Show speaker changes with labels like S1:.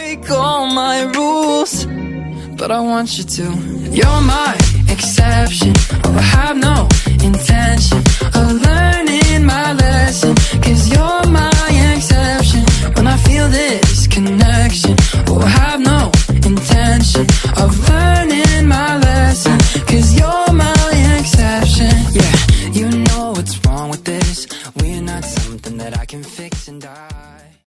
S1: break all my rules, but I want you to. You're my exception. Oh, I have no intention of learning my lesson, 'cause you're my exception. When I feel this connection, oh, I have no intention of learning my lesson, 'cause you're my exception. Yeah, you know what's wrong with this. We're not something that I can fix and die.